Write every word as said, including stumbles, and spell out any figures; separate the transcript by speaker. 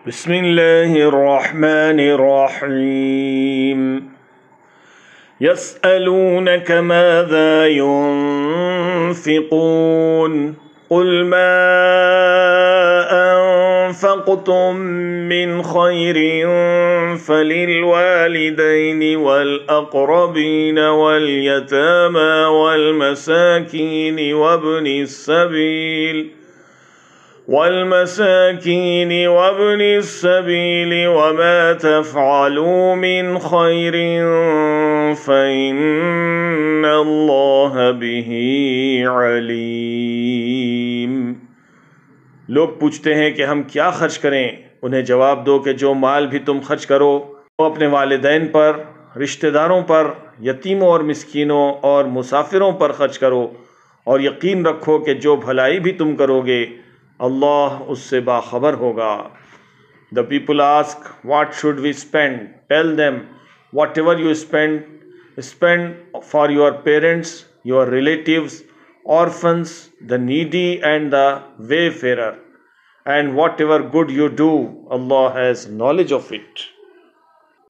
Speaker 1: बिस्मिल्लाहिर्रहमानिर्रहीम। यस्अलूनक माज़ा युन्फ़िक़ून क़ुल मा अन्फ़क़्तुम मिन ख़ैरिन फ़लिल्वालिदैनि वल अक़रबीन वल यतामा वल मसाकीन वब्निस सबील वल्मसाकीन वब्निस सबील वमा तफ़अलू मिन खैरिन फ़इन्नल्लाह बिही अलीम। लोग पूछते हैं कि हम क्या खर्च करें। उन्हें जवाब दो कि जो माल भी तुम खर्च करो वो अपने वालिदैन पर, रिश्तेदारों पर, यतीमों और मिस्कीनों और मुसाफिरों पर खर्च करो, और यकीन रखो कि जो भलाई भी तुम करोगे अल्लाह उससे बाखबर होगा। The people ask, what should we spend? Tell them, whatever you spend, spend for your parents, your relatives, orphans, the needy and the wayfarer. And whatever good you do, Allah has knowledge of it.